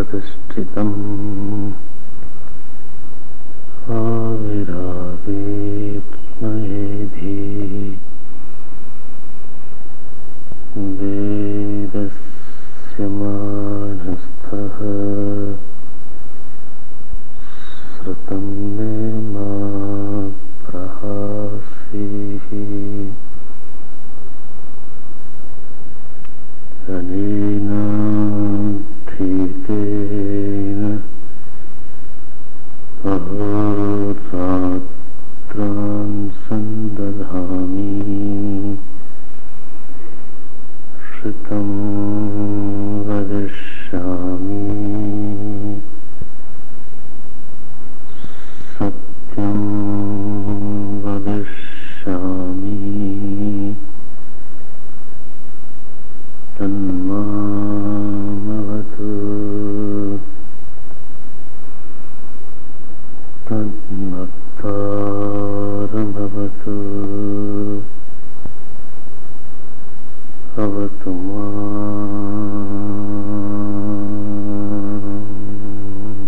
प्रतिष्ठितम् आविरावेक्ष्मयेधि वेदस्य मानस्थः श्रुतं मे मा प्रहासीः अनेन धीतेन अहोरात्रान् सन्दधामि श्रुतं वदिष्यामि सत्यं वदिष्यामि तन्मामवतु तन्मत्तारमवतु अवतु माम्।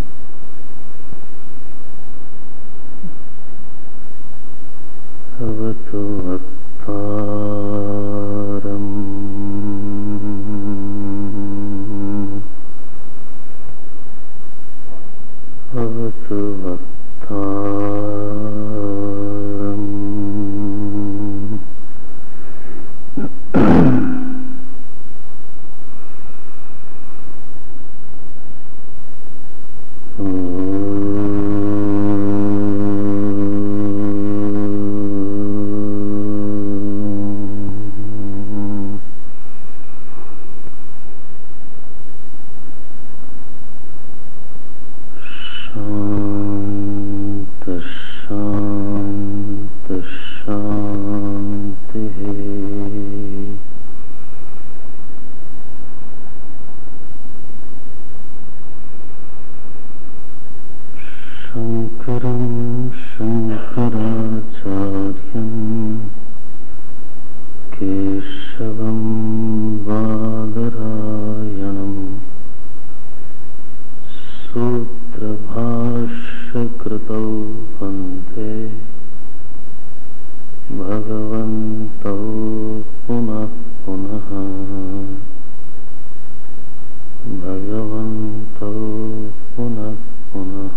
अवतु वक्तारम् अवतु वक्तारम्। शंकरं शंकराचार्यं केशवं बादरायणं सूत्रभाष्यकृतौ वन्दे भगवन्तौ पुनः पुनः भगवन्तौ पुनः पुनः।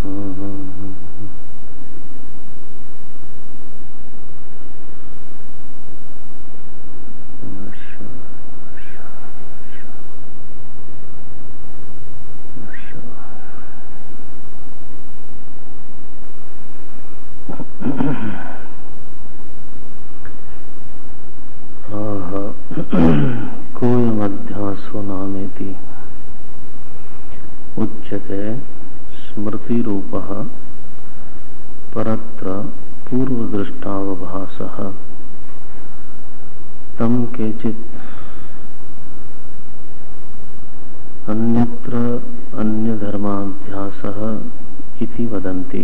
कोयमध्यासो नामेति उच्यते स्मृति रूपः परत्र पूर्वदृष्टावभासः तम केचित् अन्यत्र अन्यधर्माध्यासः इति वदन्ति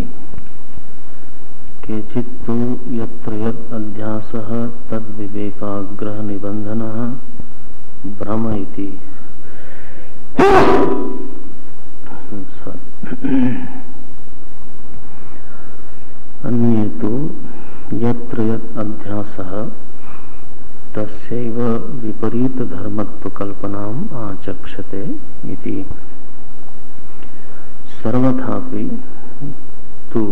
केचित्तु यत्र यत् अध्यासः तद्विवेकाग्रह निबन्धनः भ्रम इति। अन्ये तु यत्र यत् अध्यासः तस्यैव विपरीत धर्मत्व कल्पनाम् आचक्षते इति। सर्वथापि तु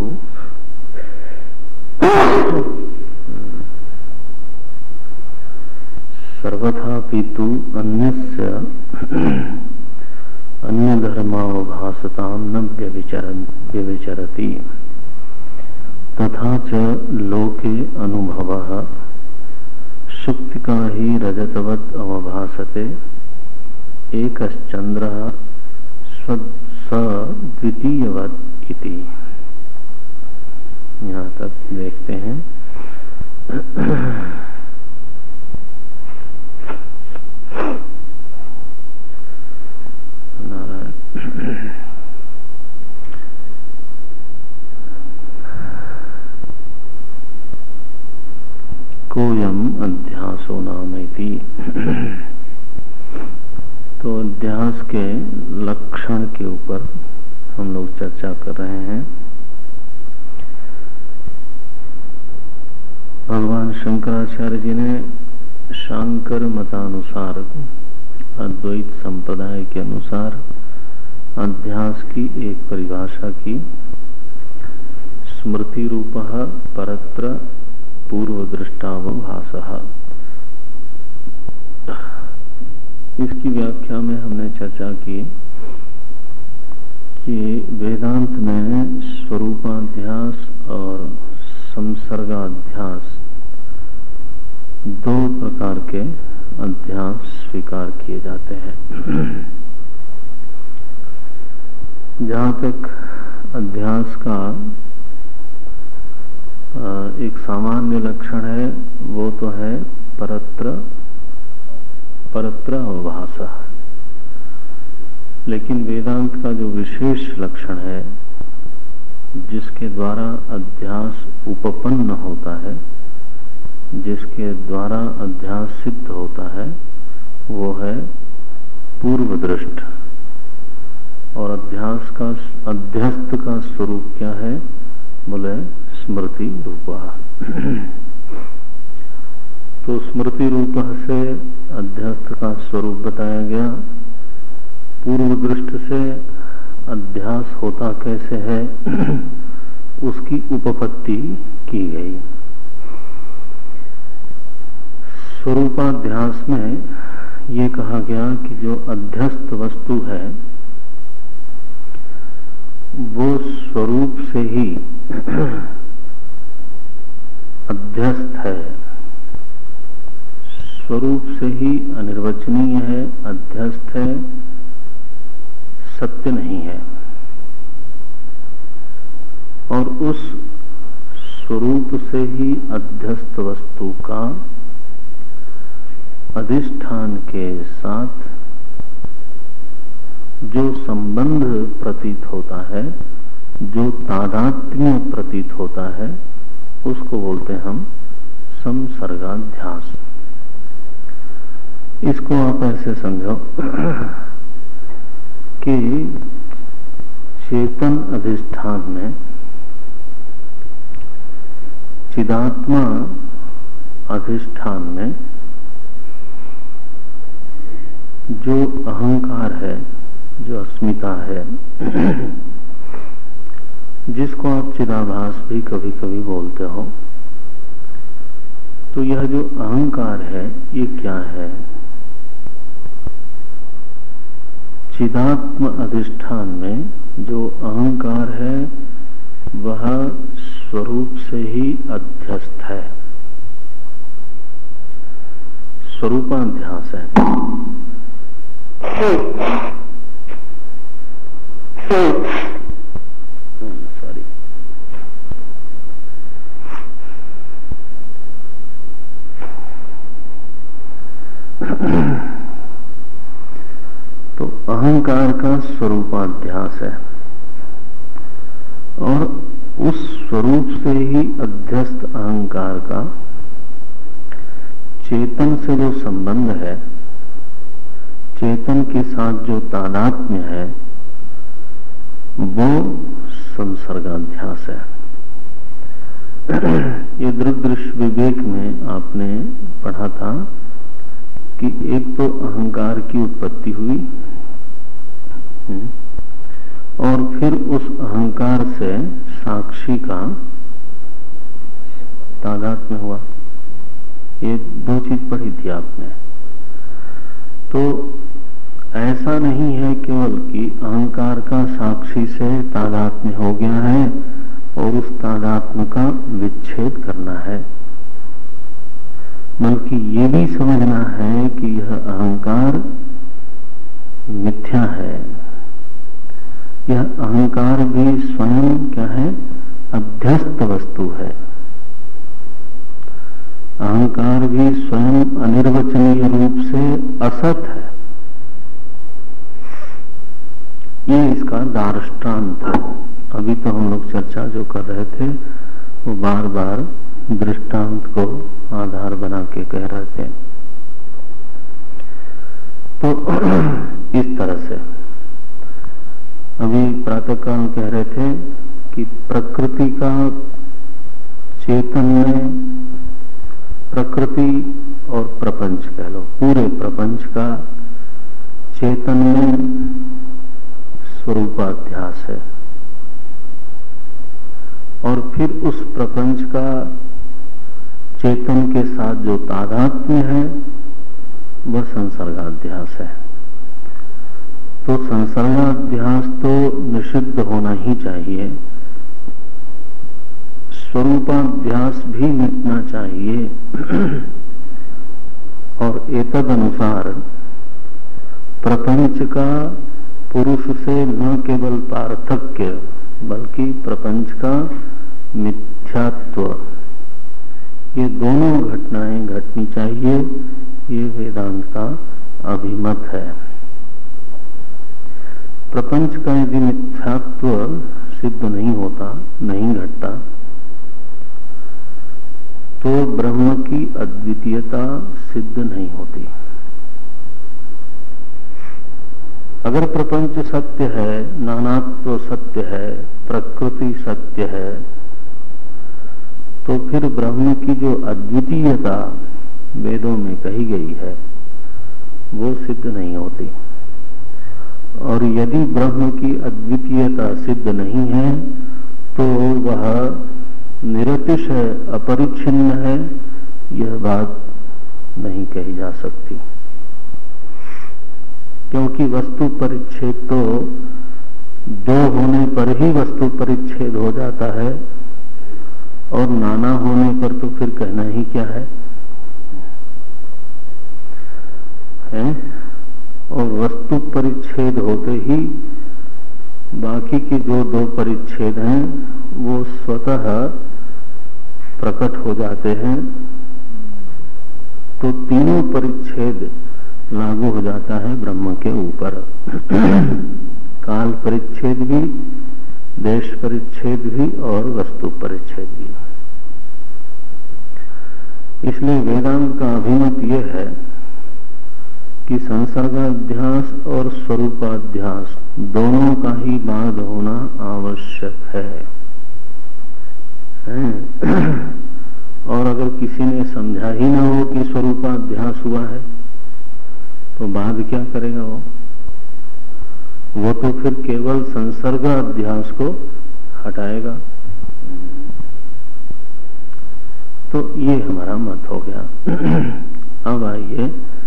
अन्यस्य अन्यधर्मावभासतां न व्यभिचरति तथा च लोके अनुभवः शुक्तिका ही रजतवत् अवभासते एकश्चंद्रः द्वितीयवत् इति। यहाँ तक देखते हैं। नारायण कोयम अध्यासो नामेति तो अध्यास के लक्षण के ऊपर हम लोग चर्चा कर रहे हैं। भगवान शंकराचार्य जी ने शांकर मतानुसार, अद्वैत संप्रदाय के अनुसार अध्यास की एक परिभाषा की। स्मृति रूपः परत्र पूर्वदृष्टावभासः। इसकी व्याख्या में हमने चर्चा की कि वेदांत में स्वरूपाध्यास और संसर्गाध्यास दो प्रकार के अध्यास स्वीकार किए जाते हैं। जहाँ तक अध्यास का एक सामान्य लक्षण है वो तो है परत्र अवभासः। लेकिन वेदांत का जो विशेष लक्षण है जिसके द्वारा अध्यास उपपन्न होता है, जिसके द्वारा अध्यास सिद्ध होता है, वो है पूर्वदृष्ट। और अध्यास का अध्यस्त का स्वरूप क्या है? बोले स्मृति रूपः। तो स्मृति रूप से अध्यस्त का स्वरूप बताया गया। पूर्व दृष्ट से अध्यास होता कैसे है उसकी उपपत्ति की गई। स्वरूपाध्यास में ये कहा गया कि जो अध्यस्त वस्तु है वो स्वरूप से ही अध्यस्त है, स्वरूप से ही अनिर्वचनीय है, अध्यस्त है, सत्य नहीं है। और उस स्वरूप से ही अध्यस्त वस्तु का अधिष्ठान के साथ जो संबंध प्रतीत होता है, जो तादात्म्य प्रतीत होता है, उसको बोलते हैं हम संसर्गाध्यास। इसको आप ऐसे समझो कि चेतन अधिष्ठान में चिदात्मा अधिष्ठान में जो अहंकार है, जो अस्मिता है, जिसको आप चिदाभास भी कभी कभी बोलते हो, तो यह जो अहंकार है ये क्या है? चिदात्म अधिष्ठान में जो अहंकार है वह स्वरूप से ही अध्यस्त है, स्वरूपाध्यास है। सॉरी। तो अहंकार का स्वरूपाध्यास है और उस स्वरूप से ही अध्यस्त अहंकार का चेतन से जो संबंध है, चेतन के साथ जो तादात्म्य है, वो संसर्गाध्यास है। ये दृग्दृश्य विवेक में आपने पढ़ा था कि एक तो अहंकार की उत्पत्ति हुई और फिर उस अहंकार से साक्षी का तादात्म्य हुआ। ये दो चीज पढ़ी थी आपने। तो ऐसा नहीं है केवल कि अहंकार का साक्षी से तादात्म्य हो गया है और उस तादात्म्य का विच्छेद करना है, बल्कि ये भी समझना है कि यह अहंकार मिथ्या है। यह अहंकार भी स्वयं क्या है? अध्यस्त वस्तु है। अहंकार भी स्वयं अनिर्वचनीय रूप से असत है। ये इसका दार्ष्टान्त है। अभी तो हम लोग चर्चा जो कर रहे थे वो बार बार दृष्टांत को आधार बना के कह रहे थे। तो इस तरह से अभी प्रातःकाल कह रहे थे कि प्रकृति का चेतन में, प्रकृति और प्रपंच कह लो, पूरे प्रपंच का चेतन में स्वरूपाध्यास है, और फिर उस प्रपंच का चेतन के साथ जो तादात्म्य है वह संसर्गाध्यास है। तो संसर्गाध्यास तो निषिद्ध होना ही चाहिए, स्वरूपाध्यास भी मिटना चाहिए, और एतद अनुसार प्रपंच का पुरुष से न केवल पार्थक्य बल्कि प्रपंच का मिथ्यात्व, ये दोनों घटनाएं घटनी चाहिए, ये वेदांत का अभिमत है। प्रपंच का यदि मिथ्यात्व सिद्ध नहीं होता, नहीं घटता, तो ब्रह्म की अद्वितीयता सिद्ध नहीं होती। अगर प्रपंच सत्य है, नानात्व सत्य है, प्रकृति सत्य है, तो फिर ब्रह्म की जो अद्वितीयता वेदों में कही गई है वो सिद्ध नहीं होती। और यदि ब्रह्म की अद्वितीयता सिद्ध नहीं है तो वह निरतिश है, अपरिच्छिन्न है, यह बात नहीं कही जा सकती। क्योंकि वस्तु परिच्छेद तो दो होने पर ही वस्तु परिच्छेद हो जाता है, और नाना होने पर तो फिर कहना ही क्या है? और वस्तु परिच्छेद होते ही बाकी के जो दो परिच्छेद हैं वो स्वतः प्रकट हो जाते हैं, तो तीनों परिच्छेद लागू हो जाता है ब्रह्म के ऊपर। काल परिच्छेद भी, देश परिच्छेद भी और वस्तु परिच्छेद भी। इसलिए वेदांत का अभिमत यह है कि संसर्गाध्यास और स्वरूपाध्यास दोनों का ही बाद होना आवश्यक है। और अगर किसी ने समझा ही ना हो कि स्वरूपाध्यास हुआ है तो बाद क्या करेगा वो तो फिर केवल संसर्गाध्यास को हटाएगा। तो ये हमारा मत हो गया। अब आइए,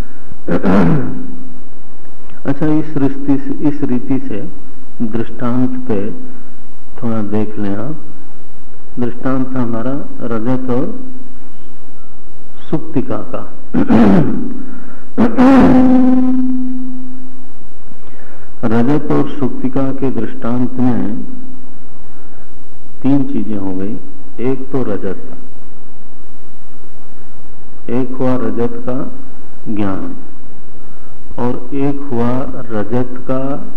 अच्छा इस रीति से दृष्टांत पे थोड़ा देख लें आप। दृष्टांत था हमारा रजत और सुप्तिका का। रजत और सुप्तिका के दृष्टांत में तीन चीजें हो गई। एक तो रजत, एक हुआ रजत का ज्ञान, और एक हुआ रजत का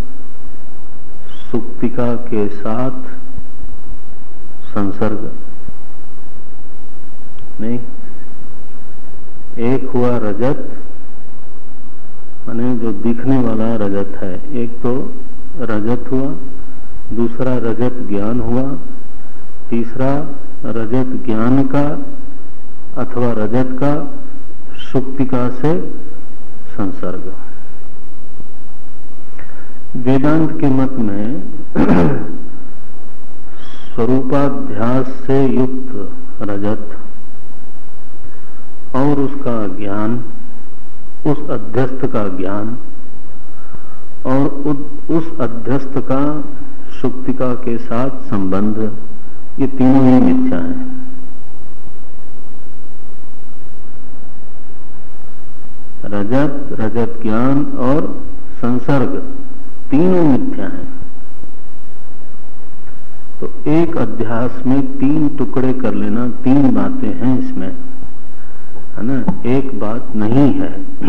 सुप्तिका के साथ संसर्ग। नहीं, एक हुआ रजत माने जो दिखने वाला रजत है, एक तो रजत हुआ, दूसरा रजत ज्ञान हुआ, तीसरा रजत ज्ञान का अथवा रजत का सुप्तिका से संसर्ग। वेदांत के मत में स्वरूपाध्यास से युक्त रजत और उसका ज्ञान, उस अध्यस्थ का ज्ञान और उस अध्यस्थ का सुप्तिका के साथ संबंध, ये तीनों ही मिथ्या हैं। रजत, रजत ज्ञान और संसर्ग तीनों मिथ्या हैं। तो एक अध्यास में तीन टुकड़े कर लेना, तीन बातें हैं इसमें, है ना, एक बात नहीं है।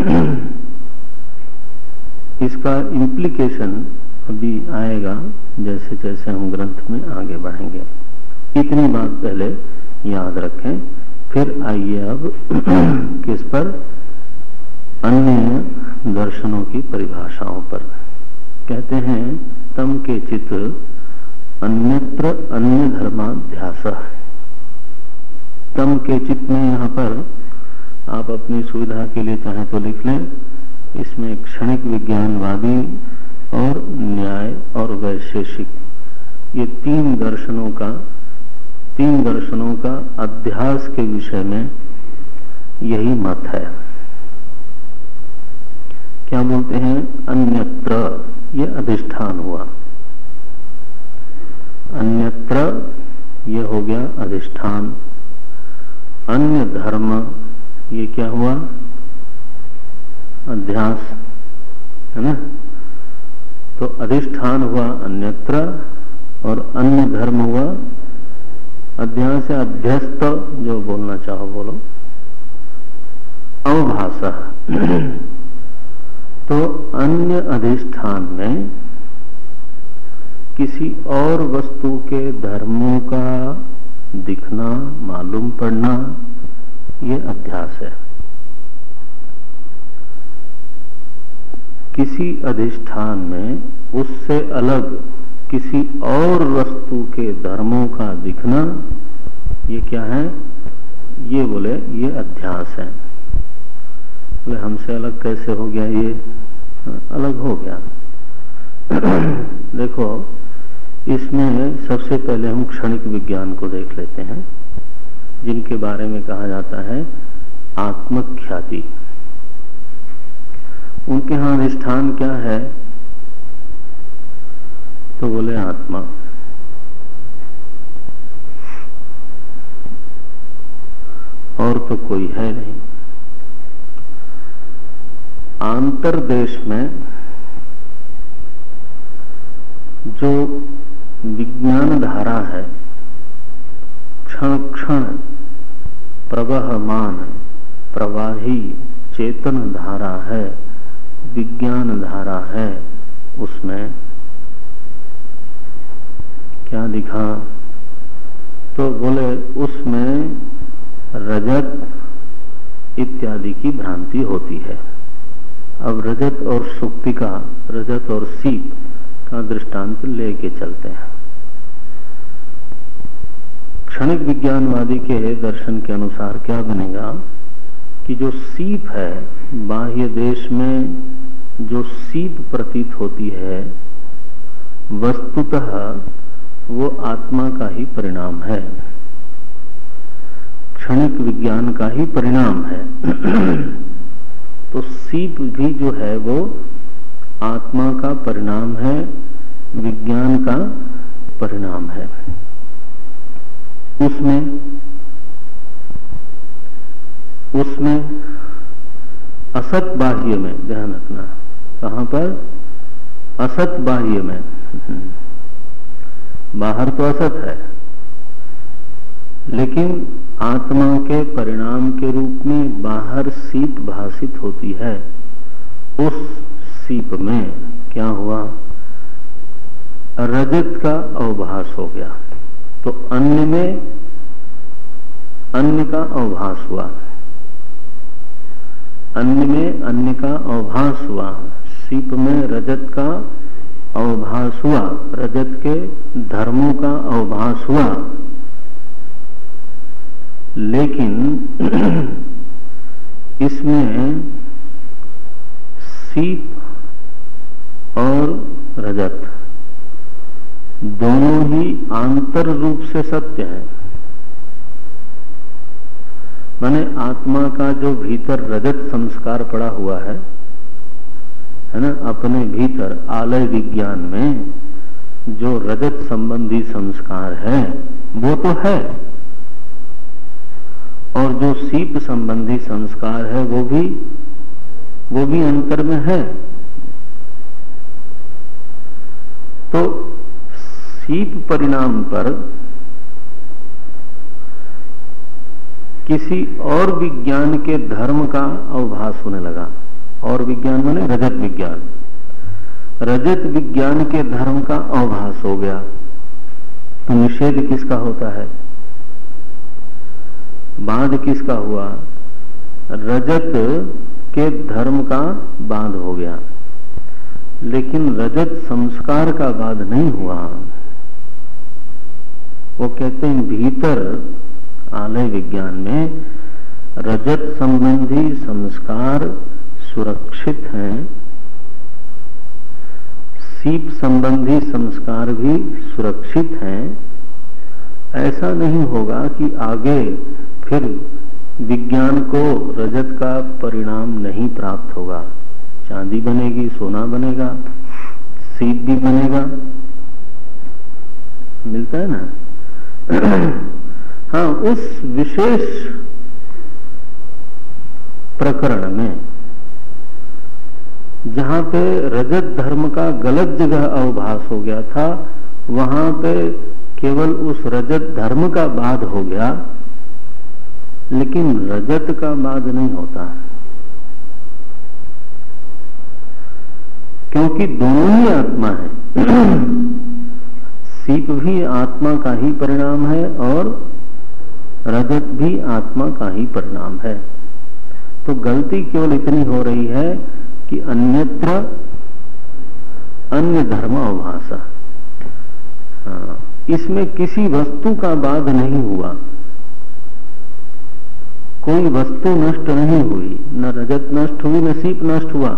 इसका इम्प्लीकेशन अभी आएगा जैसे जैसे हम ग्रंथ में आगे बढ़ेंगे। इतनी बात पहले याद रखें। फिर आइए अब किस पर, अन्य दर्शनों की परिभाषाओं पर। कहते हैं तम के चित अन्यत्र अन्य धर्माध्यास। तम के चित में यहाँ पर आप अपनी सुविधा के लिए चाहे तो लिख लें, इसमें क्षणिक विज्ञानवादी और न्याय और वैशेषिक, ये तीन दर्शनों का अध्यास के विषय में यही मत है। क्या बोलते हैं? अन्यत्र, ये अधिष्ठान हुआ। अन्यत्र ये हो गया अधिष्ठान। अन्य धर्म ये क्या हुआ? अध्यास, है ना? तो अधिष्ठान हुआ अन्यत्र और अन्य धर्म हुआ अध्यास या अध्यस्त, जो बोलना चाहो बोलो, अवभाषा। तो अन्य अधिष्ठान में किसी और वस्तु के धर्मों का दिखना, मालूम पड़ना, ये अध्यास है। किसी अधिष्ठान में उससे अलग किसी और वस्तु के धर्मों का दिखना, ये क्या है? ये बोले ये अध्यास है। बोले हमसे अलग कैसे हो गया? ये अलग हो गया। देखो, इसमें सबसे पहले हम क्षणिक विज्ञान को देख लेते हैं, जिनके बारे में कहा जाता है आत्मख्याति। उनके यहां अधिष्ठान क्या है? तो बोले आत्मा। और तो कोई है नहीं। आंतरदेश में जो विज्ञान धारा है, क्षण क्षण प्रवहमान प्रवाही चेतन धारा है, विज्ञान धारा है, उसमें क्या दिखा? तो बोले उसमें रजत इत्यादि की भ्रांति होती है। अब रजत और सुक्तिका, रजत और सीप का दृष्टांत लेके चलते हैं। क्षणिक विज्ञानवादी के दर्शन के अनुसार क्या बनेगा कि जो सीप है, बाह्य देश में जो सीप प्रतीत होती है, वस्तुतः वो आत्मा का ही परिणाम है, क्षणिक विज्ञान का ही परिणाम है। तो सीप भी जो है वो आत्मा का परिणाम है, विज्ञान का परिणाम है। उसमें असत बाह्य में, ध्यान रखना, कहां पर? असत बाह्य में। बाहर तो असत है, लेकिन आत्मा के परिणाम के रूप में बाहर सीप भासित होती है। उस सीप में क्या हुआ? रजत का अवभास हो गया। तो अन्य में अन्य का अवभास हुआ, अन्य में अन्य का अवभास हुआ, सीप में रजत का अवभास हुआ, रजत के धर्मों का अवभास हुआ। लेकिन इसमें सीप और रजत दोनों ही आंतर रूप से सत्य है। माने आत्मा का जो भीतर रजत संस्कार पड़ा हुआ है ना, अपने भीतर आलय विज्ञान में जो रजत संबंधी संस्कार है वो तो है, और जो सीप संबंधी संस्कार है वो भी अंतर में है। तो सीप परिणाम पर किसी और विज्ञान के धर्म का अवभास होने लगा। और विज्ञान माने रजत विज्ञान, रजत विज्ञान के धर्म का अवभास हो गया। तो निषेध किसका होता है? बाद किसका हुआ? रजत के धर्म का बाध हो गया, लेकिन रजत संस्कार का बाध नहीं हुआ। वो कहते हैं भीतर आलय विज्ञान में रजत संबंधी संस्कार सुरक्षित हैं, सीप संबंधी संस्कार भी सुरक्षित हैं। ऐसा नहीं होगा कि आगे फिर विज्ञान को रजत का परिणाम नहीं प्राप्त होगा। चांदी बनेगी, सोना बनेगा, सीप भी बनेगा, मिलता है ना। हाँ, उस विशेष प्रकरण में जहां पे रजत धर्म का गलत जगह अवभास हो गया था, वहां पे केवल उस रजत धर्म का बाध हो गया, लेकिन रजत का बाध नहीं होता, क्योंकि दोनों ही आत्मा है। सीप भी आत्मा का ही परिणाम है और रजत भी आत्मा का ही परिणाम है। तो गलती केवल इतनी हो रही है कि अन्यत्र अन्य धर्म अवभाषा। हाँ, इसमें किसी वस्तु का बाध नहीं हुआ, कोई वस्तु नष्ट नहीं हुई, न रजत नष्ट हुई न सीप नष्ट हुआ।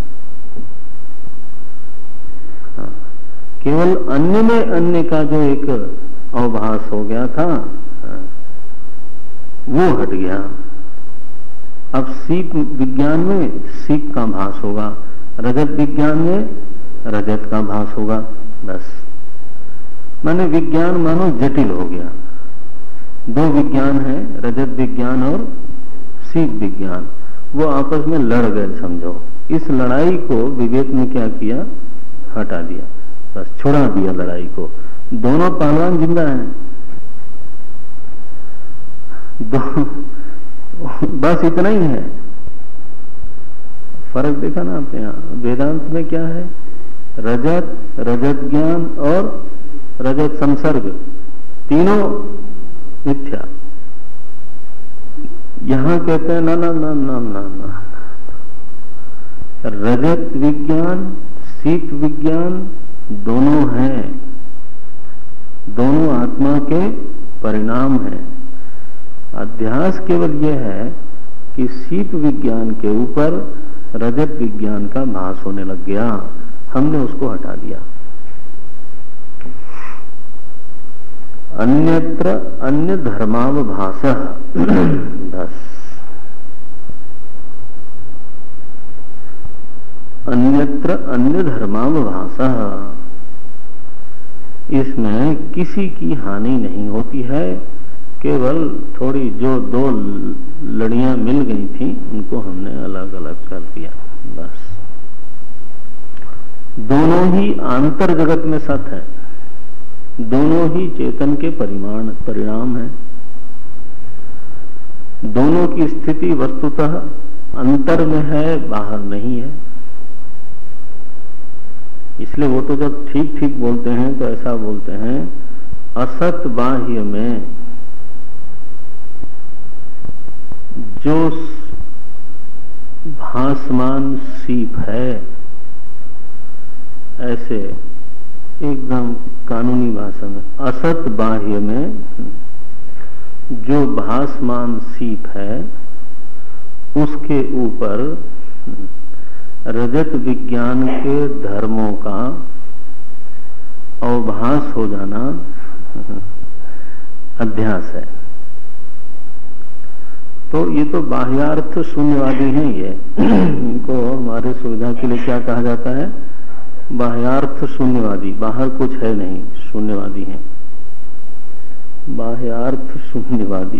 हाँ, केवल अन्य में अन्य का जो एक अवभास हो गया था, वो हट गया। अब सीप विज्ञान में सीप का भास होगा, रजत विज्ञान में रजत का भास होगा। बस माने विज्ञान मानो जटिल हो गया। दो विज्ञान है, रजत विज्ञान और सीप विज्ञान, वो आपस में लड़ गए समझो। इस लड़ाई को विवेक ने क्या किया, हटा दिया, बस छुड़ा दिया लड़ाई को। दोनों पहलवान जिंदा हैं, बस इतना ही है। फर्क देखा ना आपने यहां वेदांत में क्या है, रजत, रजत ज्ञान और रजत संसर्ग, तीनों मिथ्या। यहां कहते हैं ना ना ना ना ना ना, रजत विज्ञान सीप विज्ञान दोनों हैं, दोनों आत्मा के परिणाम हैं। अध्यास केवल यह है कि सीप विज्ञान के ऊपर रजत विज्ञान का भास होने लग गया, हमने उसको हटा दिया। अन्यत्र अन्य धर्मावभासः, बस अन्यत्र अन्य धर्मावभासः, इसमें किसी की हानि नहीं होती है। केवल थोड़ी जो दो लड़ियां मिल गई थी उनको हमने अलग अलग कर दिया, बस। दोनों ही आंतर जगत में सत है, दोनों ही चेतन के परिणाम है। दोनों की स्थिति वस्तुतः अंतर में है, बाहर नहीं है। इसलिए वो तो जब ठीक ठीक बोलते हैं तो ऐसा बोलते हैं, असत बाह्य में जो भासमान सीप है, ऐसे एकदम कानूनी भाषा में असत बाह्य में जो भासमान सीप है, उसके ऊपर रजत विज्ञान के धर्मों का अवभास हो जाना अध्यास है। तो ये तो बाह्यार्थ शून्यवादी हैं। ये इनको हमारे सुविधा के लिए क्या कहा जाता है, बाह्यार्थ शून्यवादी। बाहर कुछ है नहीं, शून्यवादी हैं, बाह्यार्थ शून्यवादी।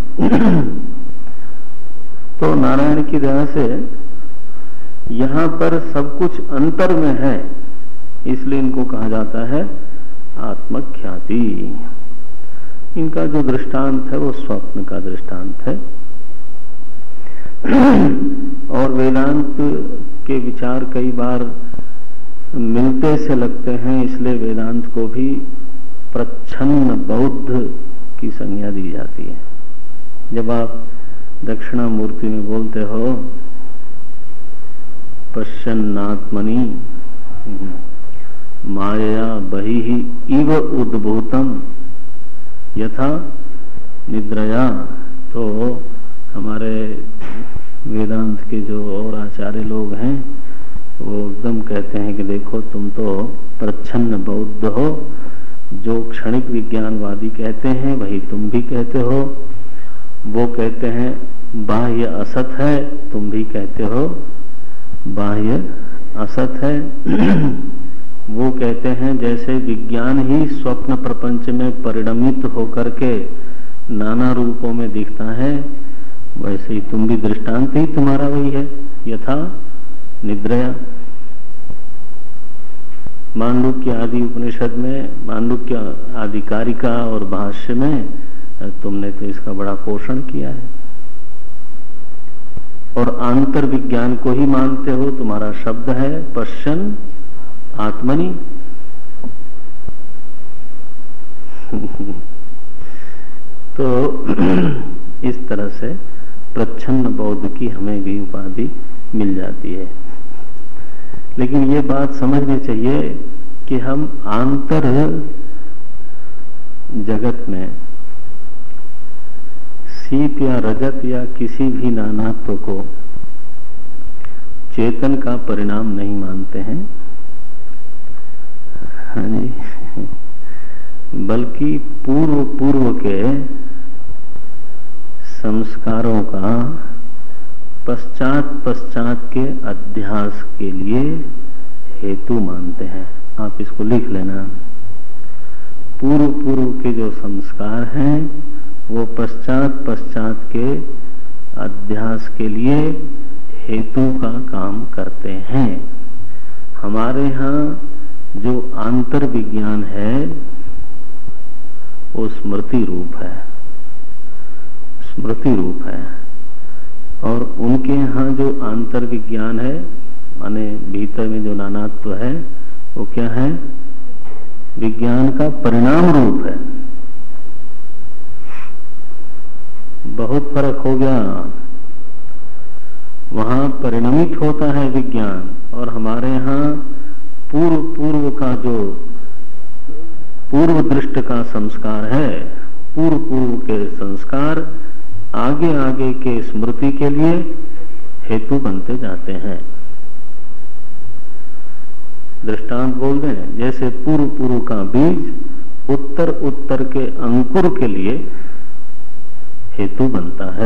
तो नारायण की दया से यहां पर सब कुछ अंतर में है, इसलिए इनको कहा जाता है आत्मख्याति। इनका जो दृष्टांत है वो स्वप्न का दृष्टांत है। और वेदांत के विचार कई बार मिलते से लगते हैं, इसलिए वेदांत को भी प्रच्छन्न बौद्ध की संज्ञा दी जाती है। जब आप दक्षिणामूर्ति में बोलते हो पश्यन्नात्मनि माया बहिः इव उद्भूतम यथा निद्रया। तो हमारे वेदांत के जो और आचार्य लोग हैं वो एकदम कहते हैं कि देखो तुम तो प्रच्छन्न बौद्ध हो, जो क्षणिक विज्ञानवादी कहते हैं वही तुम भी कहते हो। वो कहते हैं बाह्य असत है, तुम भी कहते हो बाह्य असत है। वो कहते हैं जैसे विज्ञान ही स्वप्न प्रपंच में परिणमित होकर के नाना रूपों में दिखता है, वैसे ही तुम भी दृष्टांत ही तुम्हारा वही है, यथा निद्रया। मांडुक्य आदि उपनिषद में, मांडुक्य आदि कारिका और भाष्य में तुमने तो इसका बड़ा पोषण किया है और आंतर विज्ञान को ही मानते हो। तुम्हारा शब्द है पश्यन आत्मनि। तो इस तरह से प्रच्छन्न बौद्ध की हमें भी उपाधि मिल जाती है। लेकिन ये बात समझनी चाहिए कि हम आंतर जगत में सीप या रजत या किसी भी नानात्व को चेतन का परिणाम नहीं मानते हैं, हाँ जी, बल्कि पूर्व के संस्कारों का पश्चात के अध्यास के लिए हेतु मानते हैं। आप इसको लिख लेना। पूर्व के जो संस्कार हैं वो पश्चात के अध्यास के लिए हेतु का काम करते हैं। हमारे यहाँ जो आंतर विज्ञान है वो स्मृति रूप है और उनके यहाँ जो आंतर विज्ञान है माने भीतर में जो नानात्व है वो क्या है? विज्ञान का परिणाम रूप है। बहुत फर्क हो गया। वहां परिणमित होता है विज्ञान और हमारे यहाँ पूर्व का जो पूर्व दृष्ट का संस्कार है, पूर्व के संस्कार आगे के स्मृति के लिए हेतु बनते जाते हैं। दृष्टांत बोल दें, जैसे पूर्व का बीज उत्तर के अंकुर के लिए हेतु बनता है।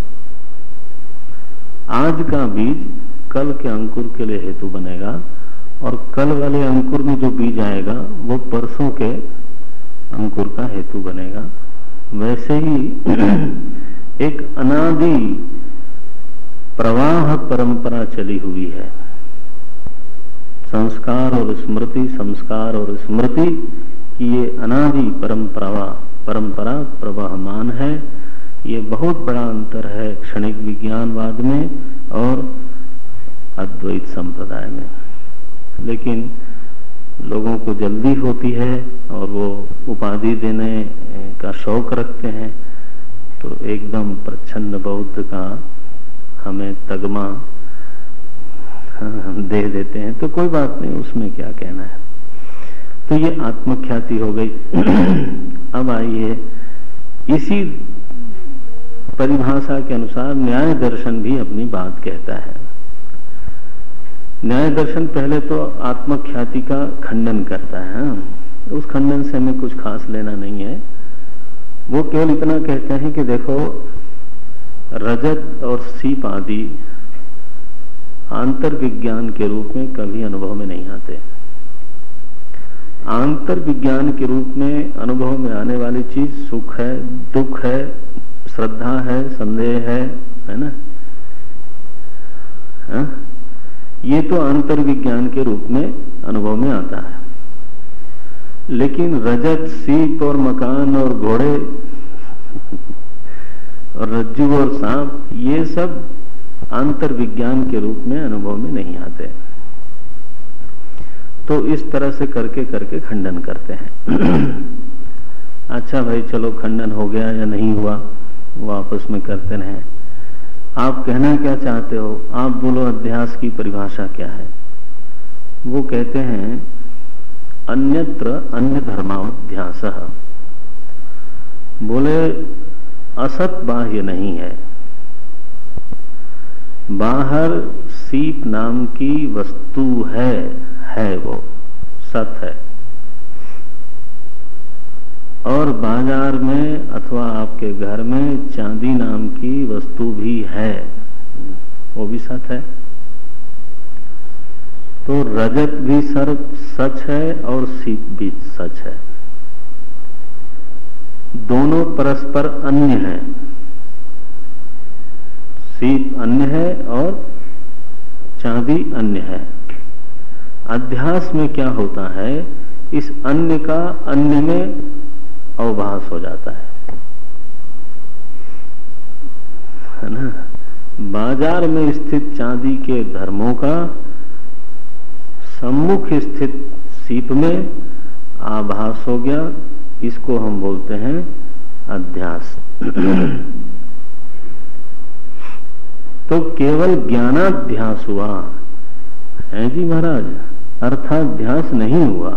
आज का बीज कल के अंकुर के लिए हेतु बनेगा और कल वाले अंकुर में जो बीज आएगा वो परसों के अंकुर का हेतु बनेगा। वैसे ही एक अनादि प्रवाह परंपरा चली हुई है। संस्कार और स्मृति की ये अनादि परंपरा प्रवाहमान है। ये बहुत बड़ा अंतर है क्षणिक विज्ञानवाद में और अद्वैत संप्रदाय में। लेकिन लोगों को जल्दी होती है और वो उपाधि देने का शौक रखते हैं, तो एकदम प्रच्छन्न बौद्ध का हमें तगमा दे देते हैं। तो कोई बात नहीं, उसमें क्या कहना है। तो ये आत्मख्याति हो गई। अब आइए, इसी परिभाषा के अनुसार न्याय दर्शन भी अपनी बात कहता है। न्याय दर्शन पहले तो आत्मख्याति का खंडन करता है। उस खंडन से हमें कुछ खास लेना नहीं है। वो केवल इतना कहते हैं कि देखो, रजत और सीप आदि आंतर विज्ञान के रूप में कभी अनुभव में नहीं आते। आंतर विज्ञान के रूप में अनुभव में आने वाली चीज सुख है, दुख है, श्रद्धा है, संदेह है ना? हा? ये तो आंतर विज्ञान के रूप में अनुभव में आता है। लेकिन रजत, सीप और मकान और घोड़े और रज्जू और सांप, ये सब आंतर विज्ञान के रूप में अनुभव में नहीं आते। तो इस तरह से करके खंडन करते हैं। अच्छा भाई, चलो खंडन हो गया या नहीं हुआ वो आपस में करते रहे। आप कहना क्या चाहते हो, आप बोलो अध्यास की परिभाषा क्या है। वो कहते हैं अन्यत्र अन्य धर्माध्यासः, बोले असत बाह्य नहीं है, बाहर सीप नाम की वस्तु है वो सत है, और बाजार में अथवा आपके घर में चांदी नाम की वस्तु भी है, वो भी सच है। तो रजत भी सच है और सीप भी सच है, दोनों परस्पर अन्य हैं। सीप अन्य है और चांदी अन्य है। अध्यास में क्या होता है, इस अन्य का अन्य में अवभास हो जाता है ना। बाजार में स्थित चांदी के धर्मों का सम्मुख स्थित सीप में आभास हो गया, इसको हम बोलते हैं अध्यास। तो केवल ज्ञानाध्यास हुआ है जी महाराज, अर्थाध्यास नहीं हुआ।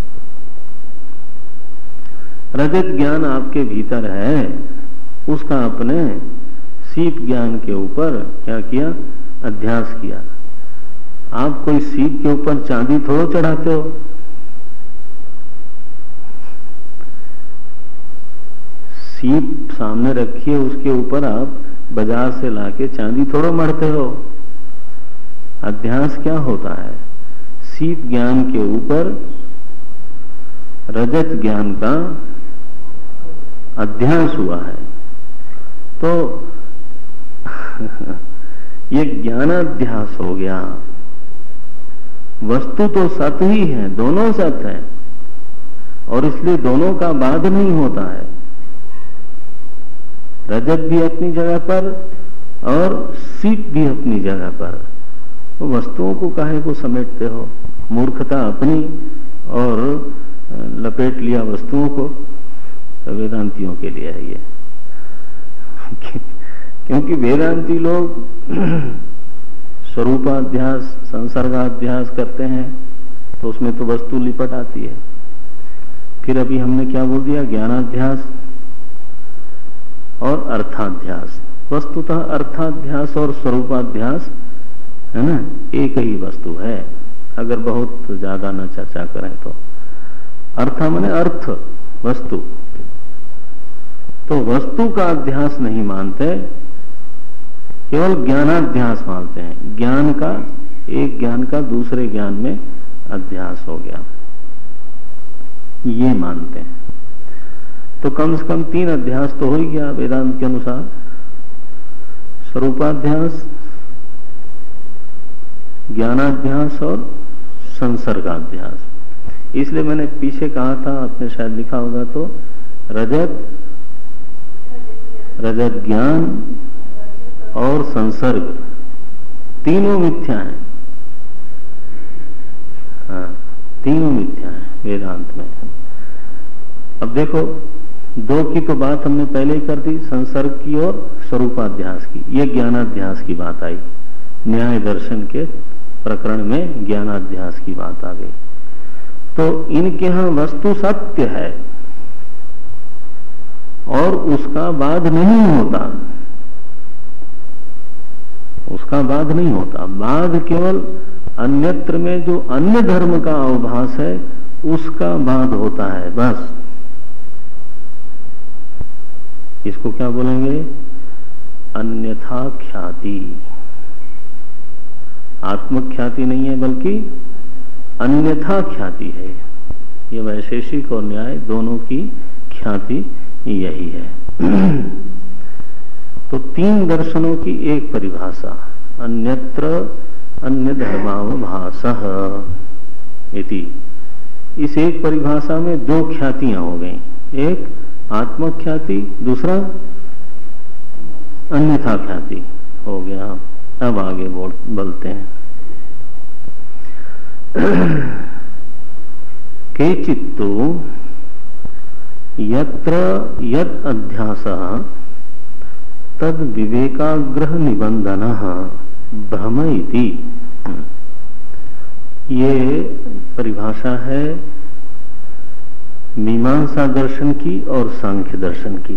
रजत ज्ञान आपके भीतर है, उसका अपने सीप ज्ञान के ऊपर क्या किया, अध्यास किया। आप कोई सीप के ऊपर चांदी थोड़ो चढ़ाते हो, सीप सामने रखिए, उसके ऊपर आप बाजार से लाके चांदी थोड़ो मढ़ते हो। अध्यास क्या होता है, सीप ज्ञान के ऊपर रजत ज्ञान का अध्यास हुआ है। तो ये ज्ञानाध्यास हो गया। वस्तु तो सत ही है, दोनों सत है, और इसलिए दोनों का बाध नहीं होता है। रजत भी अपनी जगह पर और सीप भी अपनी जगह पर। तो वस्तुओं को काहे को समेटते हो, मूर्खता अपनी और लपेट लिया वस्तुओं को। तो वेदांतियों के लिए है ये, क्योंकि वेदांती लोग स्वरूपाध्यास संसर्गाध्यास करते हैं, तो उसमें तो वस्तु लिपट आती है। फिर अभी हमने क्या बोल दिया, ज्ञानाध्यास और अर्थाध्यास। वस्तुतः अर्थाध्यास और स्वरूपाध्यास है ना, एक ही वस्तु है, अगर बहुत ज्यादा न चर्चा करें तो। अर्थ माने अर्थ, वस्तु। तो वस्तु का अध्यास नहीं मानते, केवल ज्ञानाध्यास मानते हैं। ज्ञान का, एक ज्ञान का दूसरे ज्ञान में अध्यास हो गया, ये मानते हैं। तो कम से कम 3 अध्यास तो हो ही गया वेदांत के अनुसार, स्वरूपाध्यास, ज्ञानाध्यास और संसर्गाध्यास। इसलिए मैंने पीछे कहा था, आपने शायद लिखा होगा, तो रजत ज्ञान और संसर्ग तीनों मिथ्या हैं। हाँ, तीनों मिथ्या हैं वेदांत में। अब देखो, 2 की तो बात हमने पहले ही कर दी, संसर्ग की और स्वरूपाध्यास की। ये ज्ञानाध्यास की बात आई, न्याय दर्शन के प्रकरण में ज्ञानाध्यास की बात आ गई। तो इनके यहां वस्तु सत्य है और उसका बाध नहीं होता, उसका बाध नहीं होता। बाध केवल अन्यत्र में जो अन्य धर्म का अवभास है उसका बाध होता है, बस। इसको क्या बोलेंगे, अन्यथा ख्याति। आत्मख्याति नहीं है बल्कि अन्यथा ख्याति है। ये वैशेषिक और न्याय दोनों की ख्याति यही है। तो 3 दर्शनों की एक परिभाषा, अन्यत्र अन्य धर्मावभासः इति। इस एक परिभाषा में 2 ख्यातियां हो गई, एक आत्मख्याति, दूसरा अन्यथा ख्याति हो गया। अब आगे बोलते हैं। केचित्तु यत्र यद अध्यासः तद विवेकाग्रह निबंधन भ्रम इति। ये परिभाषा है मीमांसा दर्शन की और सांख्य दर्शन की।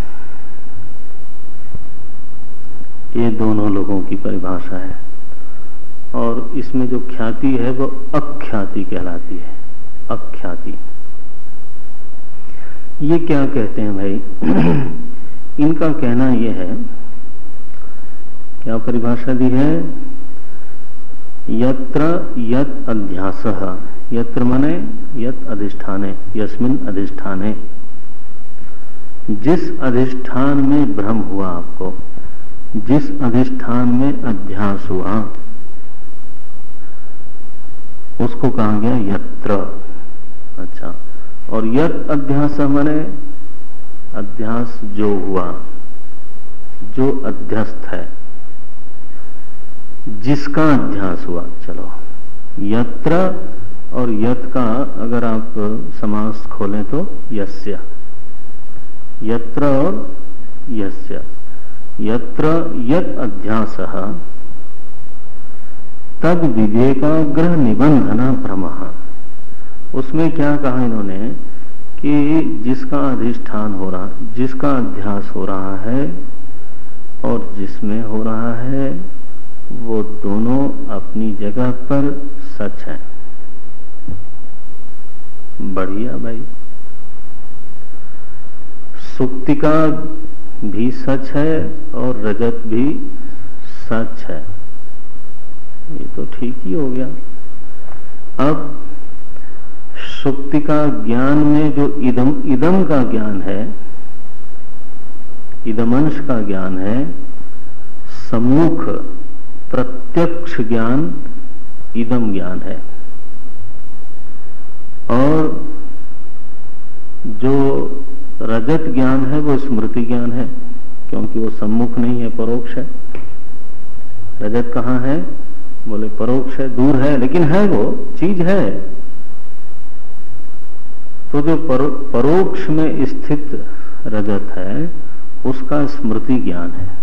ये दोनों लोगों की परिभाषा है, और इसमें जो ख्याति है वो अख्याति कहलाती है। अख्याति ये क्या कहते हैं भाई? इनका कहना यह है, क्या परिभाषा दी है? यत्र यत अध्यासः, यत्र मने यत अधिष्ठाने, यस्मिन अधिष्ठाने, जिस अधिष्ठान में भ्रम हुआ आपको, जिस अधिष्ठान में अध्यास हुआ, उसको कहा गया यत्र। अच्छा, और यत अध्यास माने अध्यास जो हुआ, जो अध्यस्त है, जिसका अध्यास हुआ। चलो, यत्र और यत का अगर आप समास खोलें तो यस्य, यत्र और यस्य। यत्र यत अध्यासः तद विवेकाग्रह निबंधन भ्रमः। उसमें क्या कहा इन्होंने कि जिसका अधिष्ठान हो रहा, जिसका अध्यास हो रहा है और जिसमें हो रहा है, वो दोनों अपनी जगह पर सच है। बढ़िया भाई, सुक्ति का भी सच है और रजत भी सच है, ये तो ठीक ही हो गया। अब सुक्ति का ज्ञान में जो इदम का ज्ञान है, इदमंश का ज्ञान है, सम्मुख प्रत्यक्ष ज्ञान इदम ज्ञान है, और जो रजत ज्ञान है वो स्मृति ज्ञान है, क्योंकि वो सम्मुख नहीं है, परोक्ष है। रजत कहाँ है? बोले परोक्ष है, दूर है, लेकिन है, वो चीज है। तो जो परोक्ष में स्थित रजत है उसका स्मृति ज्ञान है।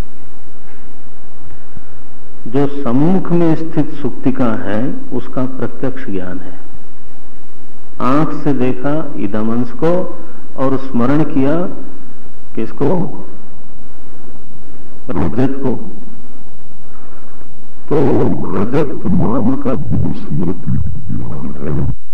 जो सम्मुख में स्थित सुक्तिका है उसका प्रत्यक्ष ज्ञान है। आंख से देखा इदमंश को और स्मरण किया किसको? रजत को। तो रजत नाम का स्मृति